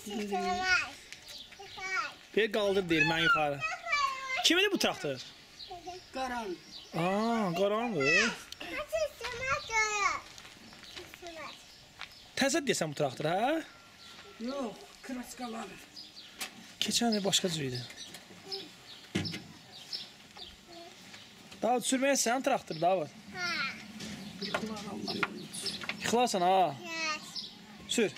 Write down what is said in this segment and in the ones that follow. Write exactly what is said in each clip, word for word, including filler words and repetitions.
Bir qaldır deyir mən yuxarı. Kimindir bu traktor? Qaran. Aa, qarandır. Təzə deyəsən bu traktor, hə? Yox, kraskalar. Keçən il başqa cür idi. Davud, sürməyəsən traktor, Davud? Hə. Yıxılar Allah. Yıxılarsan, ha? Sür.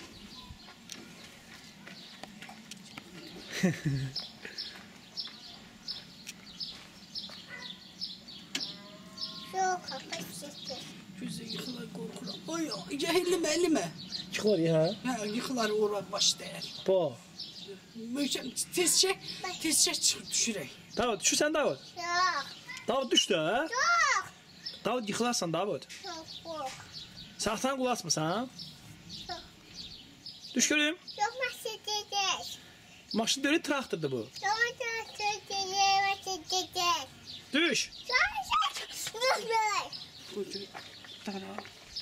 Çok kapat çekti. Güzel yıxılar qorxuram. Oy, ellime, ellime. Yıxılar ya, hə? Hə, yıxılar ora başlayır. Bu. Möhkəm, tez çək, tez çək çıxıb düşürək. Davud, düşürsən Davud? Çok. Davud düşdü, hə? Çok. Davud, yıxılarsan Davud. Çok çok. Sağsan qulasmısan? Çok. Düş görüm. Çok mahsedeceğiz. Maşın deyil, traktordur bu. Çok mahsedeceğiz. Mahsedeceğiz. Düş. Çok mahsedeceğiz. Dur dur. Qoy, dara.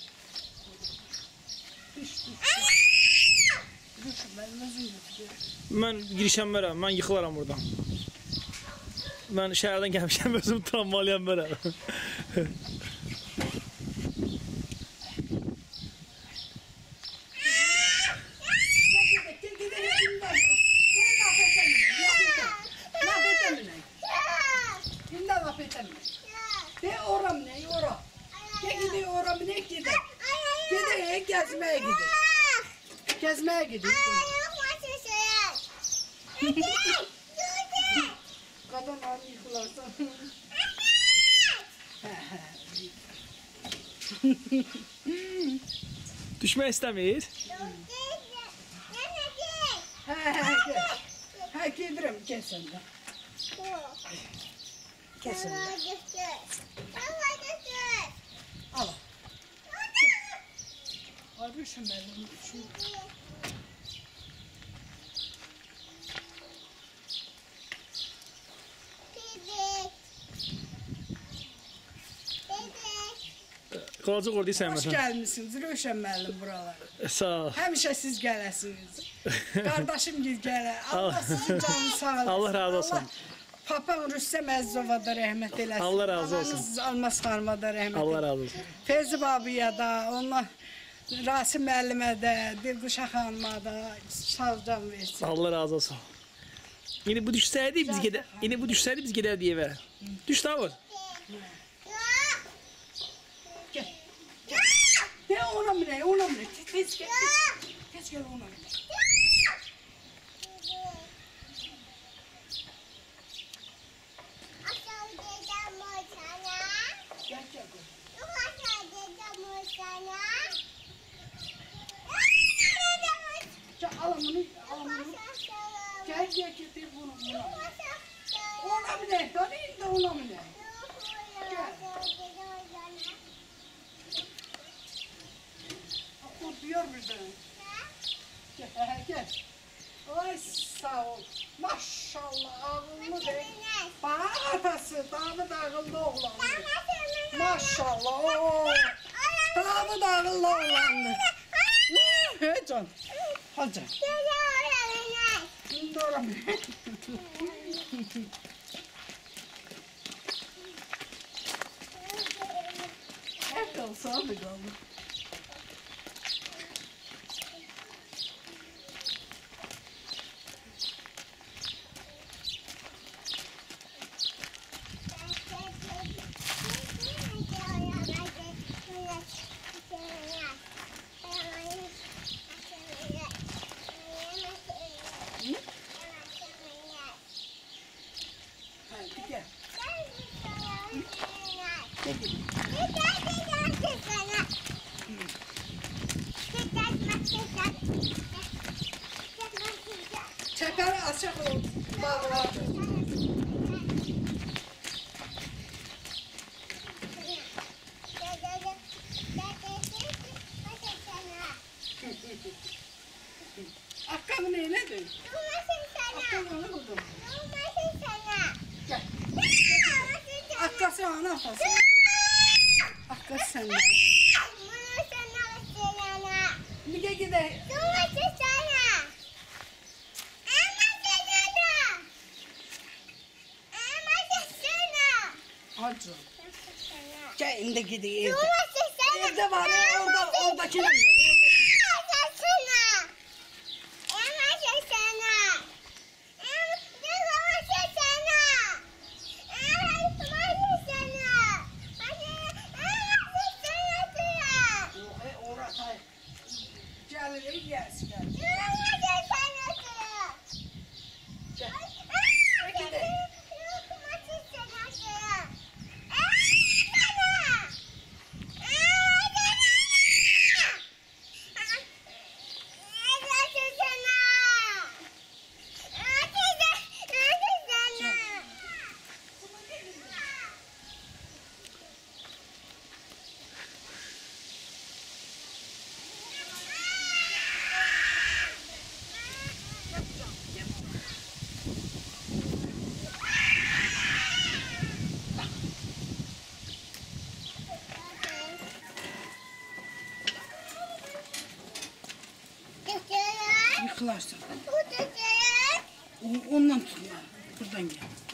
Düş, düş. Düş, mən özüm götürürəm. Mən girişəm bərəm, mən yıxılaram buradan. Mən şəhərdən gəlmişəm, özüm travmalıyam bərəm. De oram ne, ora. De gidi oram ne gidi. Gidi gezmeye gidi. Gezmeye gidi. Çok mahsedeceğiz. Kadın abi yıkılarsa. Düşmək istəmir. He he gel. He gelirim gel sen de. Gel sen de. Al. Armışım ben bunu. Şu. Qalacaq orada Hoş sevməsən. gelmişsiniz Rövşən müəllim buralara. Sağ ol. Həmişə siz gələsiniz. Qardaşım gil gələ. Allah sizin canınız sağ olasın. Allah razı olsun. Allah Papam Rüstəm Əzizova da rəhmət eləsin. Allah razı olsun. Ananız Almaz xanıma da rəhmət Allah eləsin. razı olsun. Feyzi babiyə də, onlar Rasim müəllimə də, Dilquşa xanıma da sağ can versin. Allah razı olsun. Yine bu düşsəydi biz gedər. Yine bu düşsəydi biz gedərdik evə. Düş Davud. Gel. Gel. De ona minək, ona minək. Tez gəl. Tez, tez gəl ona minək. Gəl, gəl. Gəl, al bunu, al bunu. Gəl, gəl, getir bunu, bunu. Ona minək, da değil de ona minək. Korkuyor birden. Gel, he, gel. Ay sağ ol. Maşallah ağıllı be. Bana atası, Davud ağıllı oğlandı. Maşallah. Oo. Davud ağıllı oğlandı. He can. Hadi can. Şimdi oram. Hep kalsa mı kaldı? Hadi gel. Çeperi açık ol. Bağladı. Akkamı neyle dön? Akkamı buldum. Gel. Akkası ana atası. Akkası sende. Bir gel gidelim. çocuğum. Gel indi gidiyor evde. Yavaş Evde var ya orada oradakini mi? Yok he orası. Gelir iyi gelsin gel. Gel. Peki de. Yıkılarsın. Ondan tutma. Buradan gel.